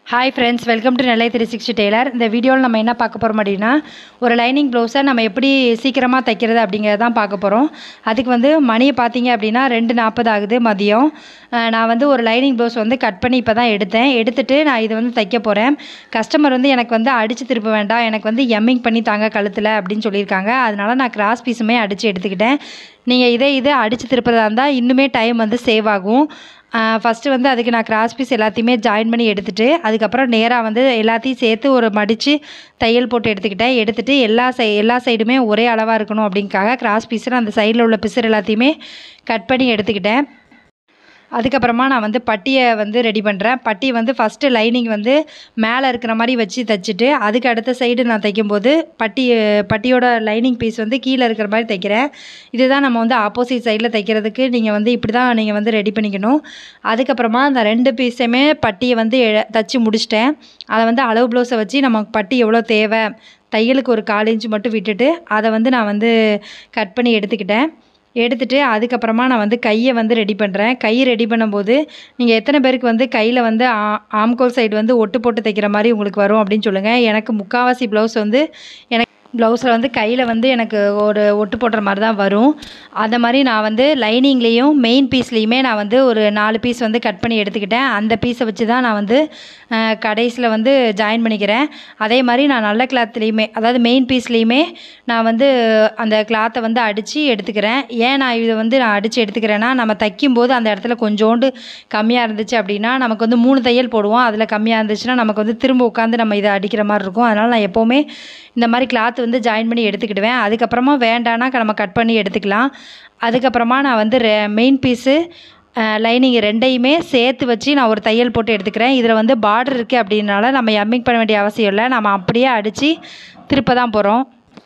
Hi friends, welcome to Nellai 360 tailor. இந்த வீடியோவில் நம்ம என்ன பார்க்க போகிறோம் அப்படின்னா, ஒரு லைனிங் ப்ளவுஸை நம்ம எப்படி சீக்கிரமாக தைக்கிறது அப்படிங்கிறத தான் பார்க்க போகிறோம். அதுக்கு மணியை பார்த்தீங்க அப்படின்னா 2:40 ஆகுது மதியம். நான் ஒரு லைனிங் ப்ளவுஸ் கட் பண்ணி இப்போ தான் எடுத்துட்டு நான் இதை தைக்க போகிறேன். கஸ்டமர் எனக்கு அடித்து திருப்ப வேண்டாம், எனக்கு எம்மிங் பண்ணி தாங்க கழுத்தில் அப்படின்னு சொல்லியிருக்காங்க. அதனால நான் கிராஸ் பீஸுமே அடித்து எடுத்துக்கிட்டேன். நீங்கள் இதை அடித்து திருப்பதா இருந்தால் இன்னுமே டைம் சேவ் ஆகும். ஃபஸ்ட்டு அதுக்கு நான் கிராஸ் பீஸ் எல்லாத்தையுமே ஜாயின் பண்ணி எடுத்துகிட்டு அதுக்கப்புறம் நேராக எல்லாத்தையும் சேர்த்து ஒரு மடித்து தையல் போட்டு எடுத்துகிட்டு எல்லா சைடுமே ஒரே அளவாக இருக்கணும் அப்படிங்காக கிராஸ் பீஸில் அந்த சைடில் உள்ள பிசர் எல்லாத்தையுமே கட் பண்ணி எடுத்துக்கிட்டேன். அதுக்கப்புறமா நான் பட்டியை ரெடி பண்ணுறேன். பட்டி ஃபஸ்ட்டு லைனிங் மேலே இருக்கிற மாதிரி வச்சு தைச்சிட்டு அதுக்கு அடுத்த சைடு நான் தைக்கும்போது பட்டியோட லைனிங் பீஸ் கீழே இருக்கிற மாதிரி தைக்கிறேன். இதுதான் நம்ம ஆப்போசிட் சைடில் தைக்கிறதுக்கு நீங்கள் இப்படி தான் நீங்கள் ரெடி பண்ணிக்கணும். அதுக்கப்புறமா அந்த 2 பீஸையுமே பட்டியை தைச்சி முடிச்சிட்டேன். அதை அளவு ப்ளவுஸை வச்சு நமக்கு பட்டி எவ்வளோ தேவை, தையலுக்கு ஒரு 1/4 இன்ச்சு மட்டும் விட்டுட்டு அதை நான் கட் பண்ணி எடுத்துட்டு அதுக்கப்புறமா நான் கையை ரெடி பண்ணுறேன். கை ரெடி பண்ணும்போது நீங்கள் எத்தனை பேருக்கு கையில் ஆம்கோல் சைடு ஒட்டு போட்டு தைக்கிற மாதிரி உங்களுக்கு வரும் அப்படின்னு சொல்லுங்கள். எனக்கு முக்கால்வாசி ப்ளவுஸ் எனக்கு ப்ளவுஸில் கையில் எனக்கு ஒரு ஒட்டு போடுற மாதிரி தான் வரும். அந்த மாதிரி நான் லைனிங்லேயும் மெயின் பீஸ்லேயுமே நான் ஒரு 4 பீஸ் கட் பண்ணி எடுத்துக்கிட்டேன். அந்த பீஸை வச்சு தான் நான் கடைசியில் ஜாயின் பண்ணிக்கிறேன். அதே மாதிரி நான் நல்ல கிளாத்லேயுமே, அதாவது மெயின் பீஸ்லேயுமே நான் அந்த கிளாத்தை அடித்து எடுத்துக்கிறேன். ஏன் நான் இதை நான் அடித்து எடுத்துக்கிறேன்னா, நம்ம தைக்கும்போது அந்த இடத்துல கொஞ்சோண்டு கம்மியாக இருந்துச்சு அப்படின்னா நமக்கு 3 தையல் போடுவோம். அதில் கம்மியாக இருந்துச்சுன்னா நமக்கு திரும்ப உட்காந்து நம்ம இதை அடிக்கிற மாதிரி இருக்கும். அதனால் நான் எப்போவுமே இந்த மாதிரி கிளாத் ஜாயின் பண்ணி எடுத்துக்கிடுவேன். அதுக்கப்புறமா வேண்டான்னா நம்ம கட் பண்ணி எடுத்துக்கலாம். அதுக்கப்புறமா நான் மெயின் பீஸு லைனிங் 2யுமே சேர்த்து வச்சு நான் ஒரு தையல் போட்டு எடுத்துக்கிறேன். இதில் பார்டர் இருக்குது அப்படின்னால நம்ம எம்மிங் பண்ண வேண்டிய அவசியம் இல்லை. நம்ம அப்படியே அடித்து திருப்ப தான் போகிறோம்.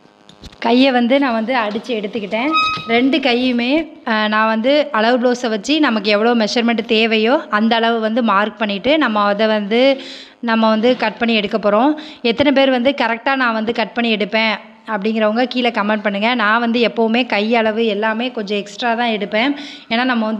கையை நான் அடித்து எடுத்துக்கிட்டேன். 2 கையுமே நான் அளவு ப்ளவுஸை வச்சு நமக்கு எவ்வளோ மெஷர்மெண்ட் தேவையோ அந்த அளவு மார்க் பண்ணிவிட்டு நம்ம அதை நம்ம கட் பண்ணி எடுக்க போகிறோம். எத்தனை பேர் கரெக்டாக நான் கட் பண்ணி எடுப்பேன் அப்படிங்கிறவங்க கீழே கமெண்ட் பண்ணுங்கள். நான் எப்போவுமே கை அளவு எல்லாமே கொஞ்சம் எக்ஸ்ட்ரா தான் எடுப்பேன். ஏன்னா நம்ம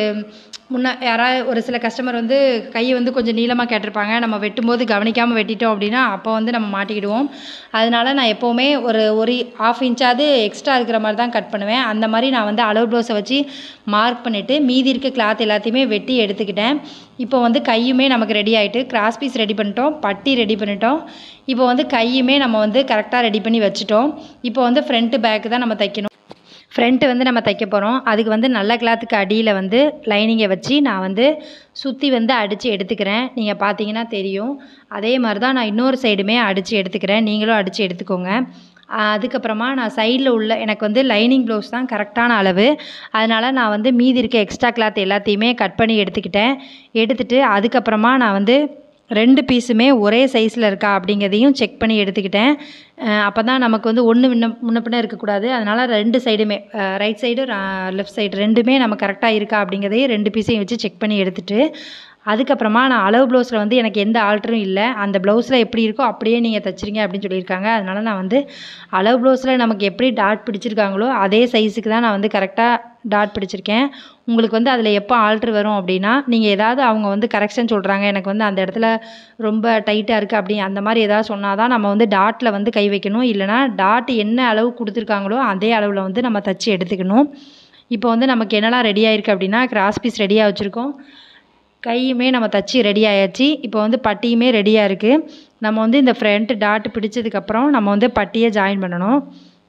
யாராவது ஒரு சில கஸ்டமர் கையை கொஞ்சம் நீளமாக கேட்டிருப்பாங்க. நம்ம வெட்டும்போது கவனிக்காமல் வெட்டிட்டோம் அப்படின்னா அப்போ நம்ம மாட்டிக்கிடுவோம். அதனால நான் எப்போவுமே ஒரு 1/2 இன்ச்சாவது எக்ஸ்ட்ரா இருக்கிற மாதிரி தான் கட் பண்ணுவேன். அந்த மாதிரி நான் அளவு ப்ளவுஸை வச்சு மார்க் பண்ணிவிட்டு மீதி இருக்க கிளாத் எல்லாத்தையுமே வெட்டி எடுத்துக்கிட்டேன். இப்போ கையுமே நமக்கு ரெடி ஆகிட்டு, கிராஸ் பீஸ் ரெடி பண்ணிட்டோம், பட்டி ரெடி பண்ணிட்டோம். இப்போ கையுமே நம்ம கரெக்டாக ரெடி பண்ணி வச்சுட்டோம். இப்போ ஃப்ரண்ட்டு பேக்கு தான் நம்ம தைக்கணும். ஃப்ரண்ட்டு நம்ம தைக்க போகிறோம். அதுக்கு நல்ல கிளாத்துக்கு அடியில் லைனிங்கை வச்சு நான் சுற்றி அடித்து எடுத்துக்கிறேன். நீங்கள் பார்த்தீங்கன்னா தெரியும். அதே மாதிரி தான் நான் இன்னொரு சைடுமே அடித்து எடுத்துக்கிறேன். நீங்களும் அடித்து எடுத்துக்கோங்க. அதுக்கப்புறமா நான் சைடில் உள்ள எனக்கு லைனிங் ப்ளவுஸ் தான் கரெக்டான அளவு. அதனால் நான் மீதி இருக்க எக்ஸ்ட்ரா கிளாத் எல்லாத்தையுமே கட் பண்ணி எடுத்துட்டு அதுக்கப்புறமா நான் 2 பீஸுமே ஒரே சைஸில் இருக்கா அப்படிங்கிறதையும் செக் பண்ணி எடுத்துக்கிட்டேன். அப்போ தான் நமக்கு ஒன்று முன்ன பின்ன இருக்கக்கூடாது. அதனால் 2 சைடுமே, ரைட் சைடு லெஃப்ட் சைடு 2மே நம்ம கரெக்டாக இருக்கா அப்படிங்கிறதையும் 2 பீஸையும் வச்சு செக் பண்ணி எடுத்துட்டு அதுக்கப்புறமா நான் அளவு ப்ளவுஸில் எனக்கு எந்த ஆல்ட்டரும் இல்லை. அந்த ப்ளவுஸில் எப்படி இருக்கோ அப்படியே நீங்கள் தைச்சிருங்க அப்படின்னு சொல்லியிருக்காங்க. அதனால் நான் அளவு ப்ளவுஸில் நமக்கு எப்படி டாட் பிடிச்சிருக்காங்களோ அதே சைஸுக்கு தான் நான் கரெக்டாக டாட் பிடிச்சிருக்கேன். உங்களுக்கு அதில் எப்போ ஆல்ட்ரு வரும் அப்படின்னா, நீங்கள் ஏதாவது அவங்க கரெக்ஷன் சொல்கிறாங்க, எனக்கு அந்த இடத்துல ரொம்ப டைட்டாக இருக்குது அப்படி அந்த மாதிரி ஏதாவது சொன்னால் தான் நம்ம டாட்டில் கை வைக்கணும். இல்லைனா டாட் என்ன அளவு கொடுத்துருக்காங்களோ அதே அளவில் நம்ம தைச்சி எடுத்துக்கணும். இப்போ நமக்கு என்னெல்லாம் ரெடி ஆகிருக்கு அப்படின்னா, கிராஸ் பீஸ் ரெடியாக வச்சுருக்கோம், கையுமே நம்ம தைச்சி ரெடி ஆயாச்சு. இப்போ பட்டியுமே ரெடியாக இருக்குது. நம்ம இந்த ஃப்ரண்ட் டாட் பிடிச்சதுக்கப்புறம் நம்ம பட்டியை ஜாயின் பண்ணணும்.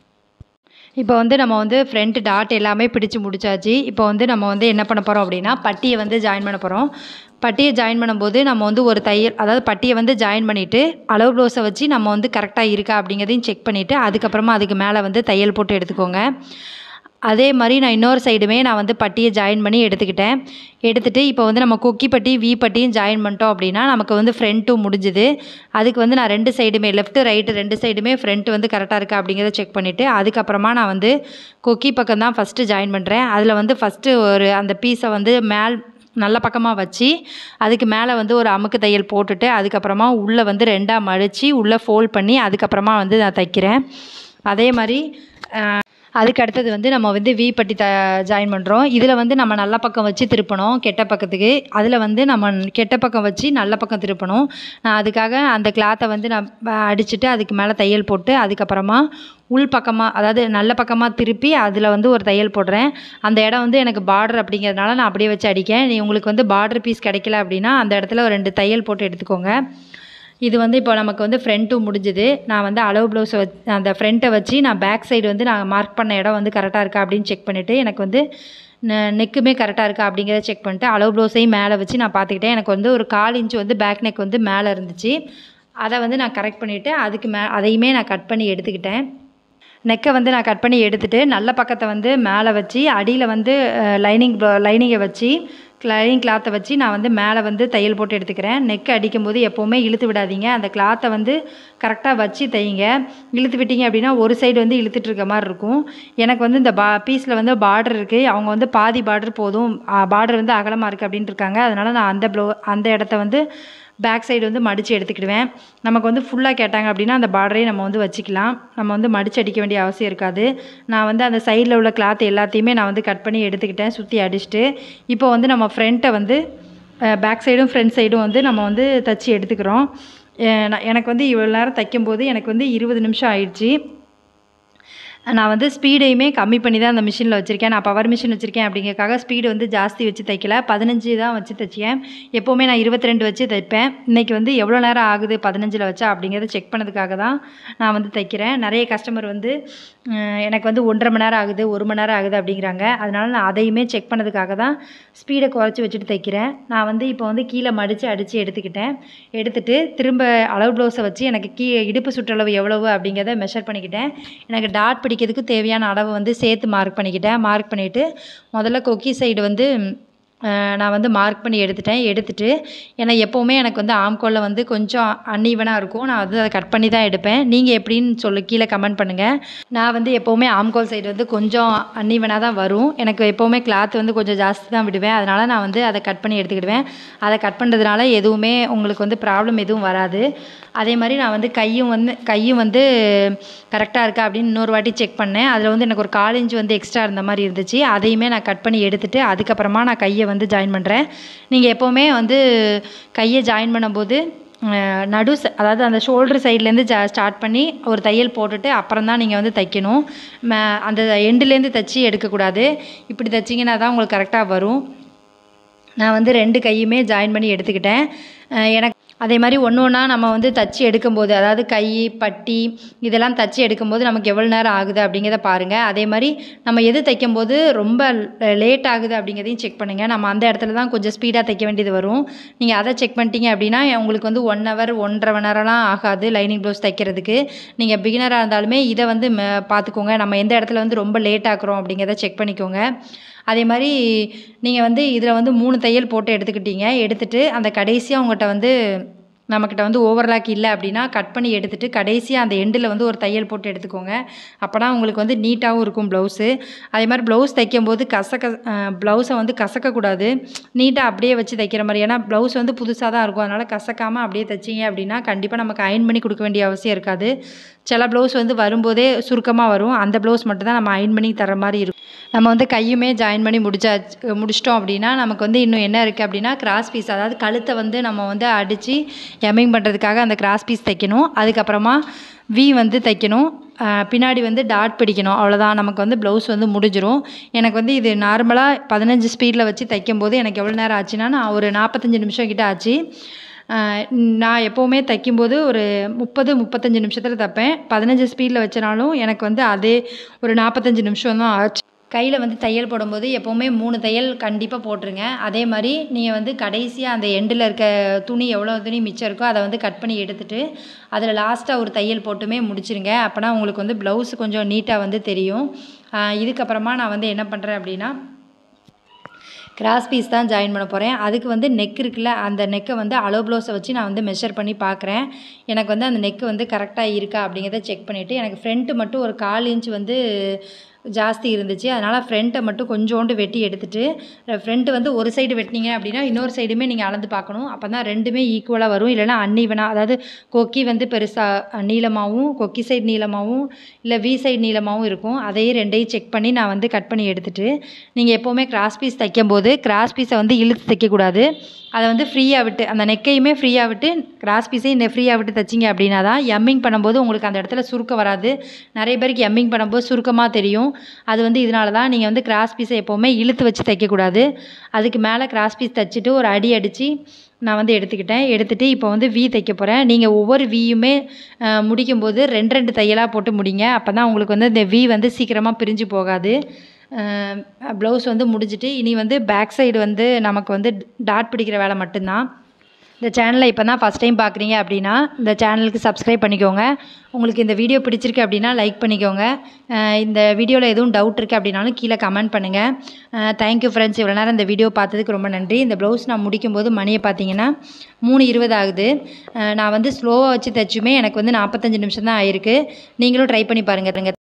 இப்போ நம்ம ஃப்ரண்ட் டாட் எல்லாமே பிடிச்சி முடிச்சாச்சு. இப்போ நம்ம என்ன பண்ண போகிறோம் அப்படின்னா, பட்டியை ஜாயின் பண்ண போகிறோம். பட்டியை ஜாயின் பண்ணும்போது நம்ம ஒரு தையல், அதாவது பட்டியை ஜாயின் பண்ணிவிட்டு அளவு ப்ளவுஸை வச்சு நம்ம கரெக்டாக இருக்கா அப்படிங்கிறதையும் செக் பண்ணிவிட்டு அதுக்கப்புறமா அதுக்கு மேலே தையல் போட்டு எடுத்துக்கோங்க. அதே மாதிரி நான் இன்னொரு சைடுமே நான் பட்டியை ஜாயின் பண்ணி எடுத்துகிட்டு இப்போ நம்ம கொக்கி பட்டி வி பட்டியும் ஜாயின் பண்ணிட்டோம் அப்படின்னா நமக்கு ஃப்ரண்ட்டும் முடிஞ்சுது. அதுக்கு நான் 2 சைடுமே, லெஃப்ட்டு ரைட்டு 2 சைடுமே ஃப்ரண்ட் கரெக்டாக இருக்கா அப்படிங்கிறத செக் பண்ணிவிட்டு அதுக்கப்புறமா நான் கொக்கி பக்கம் தான் ஃபஸ்ட்டு ஜாயின் பண்ணுறேன். அதில் ஃபஸ்ட்டு ஒரு அந்த பீஸை நல்ல பக்கமாக வச்சு அதுக்கு மேலே ஒரு அமுக்கு தையல் போட்டுட்டு அதுக்கப்புறமா உள்ளே 2ஆக மடித்து உள்ளே ஃபோல்ட் பண்ணி அதுக்கப்புறமா நான் தைக்கிறேன். அதே மாதிரி அதுக்கு அடுத்தது வந்து நம்ம வந்து வி பட்டி ஜாயின் பண்ணுறோம். இதில் வந்து நம்ம நல்ல பக்கம் வச்சு திருப்பணும் கெட்ட பக்கத்துக்கு. அதில் வந்து நம்ம கெட்ட பக்கம் வச்சு நல்ல பக்கம் திருப்பணும். நான் அதுக்காக அந்த கிளாத்தை வந்து நான் அடிச்சுட்டு அதுக்கு மேலே தையல் போட்டு அதுக்கப்புறமா உள் பக்கமாக அதாவது நல்ல பக்கமாக திருப்பி அதில் வந்து ஒரு தையல் போடுறேன். அந்த இடம் வந்து எனக்கு பார்டர் அப்படிங்கிறதுனால நான் அப்படியே வச்சு அடிக்கேன். உங்களுக்கு வந்து பார்டர் பீஸ் கிடைக்கல அப்படின்னா அந்த இடத்துல ஒரு 2 தையல் போட்டு எடுத்துக்கோங்க. இது வந்து இப்போ நமக்கு வந்து ஃப்ரண்ட்டும் முடிஞ்சுது. நான் வந்து அளவு ப்ளவுஸை அந்த ஃப்ரண்ட்டை வச்சு நான் பேக் சைடு வந்து நான் மார்க் பண்ண இடம் வந்து கரெக்டாக இருக்கா அப்படின்னு செக் பண்ணிவிட்டு எனக்கு வந்து நெக்குமே கரெக்டாக இருக்கா அப்படிங்கிறத செக் பண்ணிட்டு அளவு ப்ளவுஸையும் மேலே வச்சு நான் பார்த்துக்கிட்டேன். எனக்கு வந்து ஒரு 1/4 இன்ச் வந்து பேக் நெக் வந்து மேலே இருந்துச்சு. அதை வந்து நான் கரெக்ட் பண்ணிவிட்டு அதுக்கு அதையுமே நான் கட் பண்ணி எடுத்துக்கிட்டேன். நெக்கை வந்து நான் கட் பண்ணி எடுத்துகிட்டு நல்ல பக்கத்தை வந்து மேலே வச்சு அடியில் வந்து லைனிங்கை வச்சு லைனிங் கிளாத்தை வச்சு நான் வந்து மேலே வந்து தையல் போட்டு எடுத்துக்கிறேன். நெக் அடிக்கும்போது எப்போவுமே இழுத்து விடாதீங்க. அந்த கிளாத்தை வந்து கரெக்டாக வச்சு தையுங்க. இழுத்து விட்டீங்க அப்படின்னா ஒரு சைடு வந்து இழுத்துட்டு இருக்க மாதிரி இருக்கும். எனக்கு வந்து இந்த பீஸில் வந்து பார்டர் இருக்குது. அவங்க வந்து பாதி பார்டர் போதும், பார்டர் வந்து அகலமாக இருக்குது அப்படின்ட்டு இருக்காங்க. அதனால் நான் அந்த இடத்த வந்து பேக் சைடு வந்து மடித்து எடுத்துக்கிடுவேன். நமக்கு வந்து ஃபுல்லாக கேட்டாங்க அப்படின்னா அந்த பார்டரையும் நம்ம வந்து வச்சுக்கலாம். நம்ம வந்து மடித்து அடிக்க வேண்டிய அவசியம் இருக்காது. நான் வந்து அந்த சைடில் உள்ள கிளாத் எல்லாத்தையுமே நான் வந்து கட் பண்ணி எடுத்துக்கிட்டேன் சுற்றி அடிச்சுட்டு. இப்போ வந்து நம்ம ஃப்ரண்ட்டை வந்து பேக் சைடும் ஃப்ரண்ட் சைடும் வந்து நம்ம வந்து தைச்சி எடுத்துக்கிறோம். எனக்கு வந்து இவ்வளோ நேரம் தைக்கும்போது எனக்கு வந்து 20 நிமிஷம் ஆயிடுச்சு. நான் வந்து ஸ்பீடையுமே கம்மி பண்ணி தான் அந்த மிஷினில் வச்சுருக்கேன். நான் பவர் மிஷின் வச்சுருக்கேன் அப்படிங்கிறக்காக ஸ்பீடு வந்து ஜாஸ்தி வச்சு தைக்கல. 15 தான் வச்சு தைச்சேன். எப்போவுமே நான் 22 வச்சு தைப்பேன். இன்றைக்கி வந்து எவ்வளோ நேரம் ஆகுது 15ல் வச்சா அப்படிங்கிறத செக் பண்ணதுக்காக தான் நான் வந்து தைக்கிறேன். நிறைய கஸ்டமர் வந்து எனக்கு வந்து 1.5 மணி நேரம் ஆகுது 1 மணி நேரம் ஆகுது அப்படிங்கிறாங்க. அதனால் நான் அதையுமே செக் பண்ணதுக்காக தான் ஸ்பீடை குறைச்சி வச்சுட்டு தைக்கிறேன். நான் வந்து இப்போ வந்து கீழே மடித்து அடித்து எடுத்துகிட்டு திரும்ப அளவு ப்ளவுஸை வச்சு எனக்கு இடுப்பு சுற்றளவு எவ்வளவு அப்படிங்கிறத மெஷர் பண்ணிக்கிட்டேன். எனக்கு டாட் பிடிக்கிறதுக்கு தேவையான அளவு வந்து சேர்த்து மார்க் பண்ணிவிட்டு முதல்ல கொக்கி சைடு வந்து நான் வந்து மார்க் பண்ணி எடுத்துட்டு ஏன்னா எப்போவுமே எனக்கு வந்து ஆம்கோலில் வந்து கொஞ்சம் அன்ஈவனாக இருக்கும். நான் வந்து அதை கட் பண்ணி தான் எடுப்பேன். நீங்கள் எப்படின்னு கீழே கமெண்ட் பண்ணுங்கள். நான் வந்து எப்போவுமே ஆம்கோல் சைடு வந்து கொஞ்சம் அன்ஈவனாக தான் வரும். எனக்கு எப்போவுமே கிளாத் வந்து கொஞ்சம் ஜாஸ்தி தான் விடுவேன். அதனால் நான் வந்து அதை கட் பண்ணி எடுத்துக்கிடுவேன். அதை கட் பண்ணுறதுனால எதுவுமே உங்களுக்கு வந்து ப்ராப்ளம் எதுவும் வராது. அதே மாதிரி நான் வந்து கையும் வந்து கரெக்டாக இருக்கா அப்படின்னு இன்னொரு வாட்டி செக் பண்ணேன். அதில் வந்து எனக்கு ஒரு 1/4 இன்ச் வந்து எக்ஸ்ட்ரா இருந்த மாதிரி இருந்துச்சு. அதையுமே நான் கட் பண்ணி எடுத்துகிட்டு அதுக்கப்புறமா நான் கையை வந்து ஜாயின் பண்ணுறேன். நீங்கள் எப்போவுமே வந்து கையை ஜாயின் பண்ணும்போது அதாவது அந்த ஷோல்டர் சைட்லேருந்து ஸ்டார்ட் பண்ணி ஒரு தையல் போட்டுட்டு அப்புறம் தான் நீங்கள் வந்து தைக்கணும். அந்த எண்டுலேருந்து தைச்சி எடுக்கக்கூடாது. இப்படி தைச்சிங்கன்னா தான் உங்களுக்கு கரெக்டாக வரும். நான் வந்து 2 கையுமே ஜாயின் பண்ணி எடுத்துக்கிட்டேன். எனக்கு அதே மாதிரி ஒன்று ஒன்றா நம்ம வந்து தச்சு எடுக்கும்போது அதாவது கை பட்டி இதெல்லாம் தச்சு எடுக்கும்போது நமக்கு எவ்வளோ நேரம் ஆகுது அப்படிங்கிறத பாருங்கள். அதே மாதிரி நம்ம எது தைக்கும்போது ரொம்ப லேட் ஆகுது அப்படிங்கிறதையும் செக் பண்ணுங்கள். நம்ம அந்த இடத்துல தான் கொஞ்சம் ஸ்பீடாக தைக்க வேண்டியது வரும். நீங்கள் அதை செக் பண்ணிட்டீங்க அப்படின்னா உங்களுக்கு வந்து 1 ஹவர் 1.5 மணி நேரம்லாம் ஆகாது லைனிங் ப்ளவுஸ் தைக்கிறதுக்கு. நீங்கள் பிகினராக இருந்தாலுமே இதை வந்து பார்த்துக்கோங்க. நம்ம எந்த இடத்துல வந்து ரொம்ப லேட் ஆக்குறோம் அப்படிங்கிறத செக் பண்ணிக்கோங்க. அதே மாதிரி நீங்கள் வந்து இதில் வந்து 3 தையல் போட்டு எடுத்துட்டு அந்த கடைசியாக உங்கள்கிட்ட வந்து நம்மக்கிட்ட வந்து ஓவர்லாக் இல்லை அப்படின்னா கட் பண்ணி எடுத்துகிட்டு கடைசியாக அந்த எண்டில் வந்து ஒரு தையல் போட்டு எடுத்துக்கோங்க. அப்போனா உங்களுக்கு வந்து நீட்டாகவும் இருக்கும் ப்ளவுஸு. அதே மாதிரி ப்ளவுஸ் தைக்கும்போது ப்ளவுஸை வந்து கசக்கக்கூடாது. நீட்டாக அப்படியே வச்சு தைக்கிற மாதிரி. ஏன்னா ப்ளவுஸ் வந்து புதுசாக தான் இருக்கும். அதனால் கசக்காமல் அப்படியே தைச்சிங்க அப்படின்னா கண்டிப்பாக நமக்கு அயர்ன் பண்ணி கொடுக்க வேண்டிய அவசியம் இருக்காது. சில ப்ளவுஸ் வந்து வரும்போதே சுருக்கமாக வரும். அந்த ப்ளவுஸ் மட்டும் தான் நம்ம அயர்ன் பண்ணி தர மாதிரி இருக்கும். நம்ம வந்து கையுமே ஜாயின் பண்ணி முடிச்சிட்டோம் அப்படின்னா நமக்கு வந்து இன்னும் என்ன இருக்குது அப்படின்னா கிராஸ் பீஸ் அதாவது கழுத்தை வந்து நம்ம வந்து அடித்து எம்மிங் பண்ணுறதுக்காக அந்த கிராஸ் பீஸ் தைக்கணும். அதுக்கப்புறமா வி வந்து தைக்கணும். பின்னாடி வந்து டாட் பிடிக்கணும். அவ்வளோதான். நமக்கு வந்து ப்ளவுஸ் வந்து முடிஞ்சிடும். எனக்கு வந்து இது நார்மலாக 15 ஸ்பீடில் வச்சு தைக்கும்போது எனக்கு எவ்வளோ நேரம் ஆச்சுன்னா நான் ஒரு 45 நிமிஷம் கிட்ட ஆச்சு. நான் எப்போவுமே தைக்கும்போது ஒரு 30-35 நிமிஷத்தில் தைப்பேன். 15 ஸ்பீடில் வச்சனாலும் எனக்கு வந்து அதே ஒரு 45 நிமிஷம் தான் ஆச்சு. கையில் வந்து தையல் போடும்போது எப்போவுமே 3 தையல் கண்டிப்பாக போட்டுருங்க. அதே மாதிரி நீங்கள் வந்து கடைசியாக அந்த எண்டில் இருக்க துணி எவ்வளோ துணி மிச்சம் இருக்கோ அதை வந்து கட் பண்ணி எடுத்துகிட்டு அதில் லாஸ்ட்டாக ஒரு தையல் போட்டுமே முடிச்சிருங்க. அப்போனா உங்களுக்கு வந்து ப்ளவுஸ் கொஞ்சம் நீட்டாக வந்து தெரியும். இதுக்கப்புறமா நான் வந்து என்ன பண்ணுறேன் அப்படின்னா கிராஸ் பீஸ் தான் ஜாயின் பண்ண போகிறேன். அதுக்கு வந்து நெக் இருக்குல்ல அந்த நெக்கை வந்து அளவு ப்ளவுஸை வச்சு நான் வந்து மெஷர் பண்ணி பார்க்குறேன். எனக்கு வந்து அந்த நெக்கு வந்து கரெக்டாக இருக்கா அப்படிங்கிறத செக் பண்ணிவிட்டு எனக்கு ஃப்ரண்ட்டு மட்டும் ஒரு 1/4 இன்ச் வந்து ஜாஸ்தி இருந்துச்சு. அதனால் ஃப்ரண்ட்டை மட்டும் கொஞ்சோண்டு வெட்டி எடுத்துட்டு ஃப்ரண்ட் வந்து ஒரு சைடு வெட்டினீங்க அப்படின்னா இன்னொரு சைடுமே நீங்கள் அளந்து பார்க்கணும். அப்போ தான் ரெண்டுமே ஈக்குவலாக வரும். இல்லைனா அன்ஈவனாக, அதாவது கொக்கி வந்து பெருசாக நீளமாகவும் கொக்கி சைடு நீளமாகவும் இல்லை வி சைடு நீளமாகவும் இருக்கும். அதையும் ரெண்டையும் செக் பண்ணி நான் வந்து கட் பண்ணி எடுத்துட்டு, நீங்கள் எப்போவுமே கிராஸ் பீஸ் தைக்கும்போது கிராஸ் பீஸை வந்து இழுத்து தைக்கக்கூடாது. அதை வந்து ஃப்ரீயாக விட்டு, அந்த நெக்கையுமே ஃப்ரீயாக விட்டு கிராஸ் பீஸையும் ஃப்ரீயாக விட்டு தைச்சிங்க அப்படின்னா தான் எம்மிங் பண்ணும்போது உங்களுக்கு அந்த இடத்துல சுருக்கம் வராது. நிறைய பேருக்கு எம்மிங் பண்ணும்போது சுருக்கமாக தெரியும். அது வந்து இதனால தான் நீங்கள் வந்து கிராஸ் பீஸை எப்போவுமே இழுத்து வச்சு தைக்கக்கூடாது. அதுக்கு மேலே கிராஸ் பீஸ் தைச்சிட்டு ஒரு அடி அடித்து நான் வந்து எடுத்துகிட்டு இப்போ வந்து வி தைக்க போகிறேன். நீங்கள் ஒவ்வொரு வியுமே முடிக்கும்போது 2 தையலாக போட்டு முடிங்க. அப்போ தான் உங்களுக்கு வந்து இந்த வி வந்து சீக்கிரமாக பிரிஞ்சு போகாது. ப்ளவுஸ் வந்து முடிஞ்சிட்டு இனி வந்து பேக் சைடு வந்து நமக்கு வந்து டாட் பிடிக்கிற வேலை மட்டும்தான். இந்த சேனலை இப்போ தான் ஃபஸ்ட் டைம் பார்க்குறீங்க அப்படின்னா இந்த சேனலுக்கு சப்ஸ்கிரைப் பண்ணிக்கோங்க. உங்களுக்கு இந்த வீடியோ பிடிச்சிருக்கு அப்படின்னா லைக் பண்ணிக்கோங்க. இந்த வீடியோவில் எதுவும் டவுட் இருக்குது அப்படின்னாலும் கீழே கமெண்ட் பண்ணுங்கள். Thank you friends. இவ்வளோ நேரம் இந்த வீடியோ பார்த்ததுக்கு ரொம்ப நன்றி. இந்த ப்ளவுஸ் நான் முடிக்கும்போது மணியை பார்த்தீங்கன்னா 3:20 ஆகுது. நான் வந்து ஸ்லோவாக வச்சு தைச்சுமே எனக்கு வந்து 45 நிமிஷம் தான் ஆயிருக்கு. நீங்களும் ட்ரை பண்ணி பாருங்கள்.